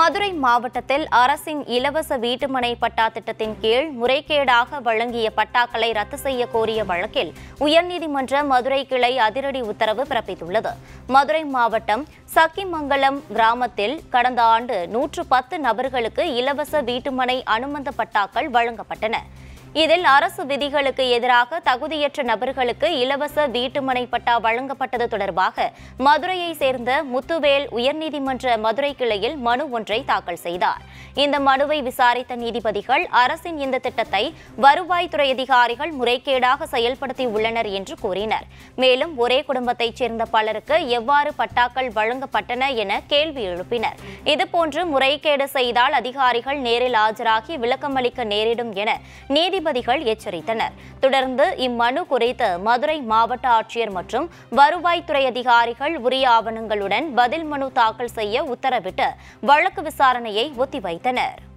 மதுரை மாவட்டத்தில் அரசின் இலவச வீட்டுமனை பட்டா திட்டத்தின் கீழ் முறைகேடாக வழங்கிய பட்டாக்களை ரத்து செய்ய கோரிய வழக்கில் உயர்நீதிமன்ற மதுரை கிளை அதிரடி உத்தரவு பிறப்பித்துள்ளது. மதுரை மாவட்டம் சக்கிமங்கலம் கிராமத்தில் கடந்த ஆண்டு 110 நபர்களுக்கு இலவச வீட்டுமனை அனுமந்த பட்டாக்கள் வழங்கப்பட்டன. இதில் அரசு விதிகளுக்கு எதிராக தகுதியற்ற நபர்களுக்கு இலவச வீட்டுமனை பட்டா வழங்கப்பட்டது தொடர்பாக மதுரையை சேர்ந்த முத்துவேல் உயர்நீதிமன்ற மதுரை கிளையில் மனு ஒன்றை தாக்கல் செய்தார். இந்த மனுவை விசாரித்த நீதிபதிகள் அரசின் இந்த திட்டத்தை வருவாய்த்துறை அதிகாரிகள் முறைகேடாக செயல்படுத்தி உள்ளனர் என்று கூறினர். மேலும் ஒரே குடும்பத்தைச் சேர்ந்த பலருக்கு எவ்வாறு பட்டாக்கள் வழங்கப்பட்டன என கேள்வி எழுப்பினர். இதுபோன்று முறைகேடு செய்தால் அதிகாரிகள் நேரில் ஆஜராகி விளக்கமளிக்க நேரிடும் என நீதிபதிகள் எச்சரித்தனர். தொடர்ந்து இம்மனு குறித்து மதுரை மாவட்ட ஆட்சியர் மற்றும் வருவாய்த்துறை அதிகாரிகள் உரிய ஆவணங்களுடன் பதில் மனு தாக்கல் செய்ய உத்தரவிட்டு வழக்கு விசாரணையை ஒத்திவைத்தனர்.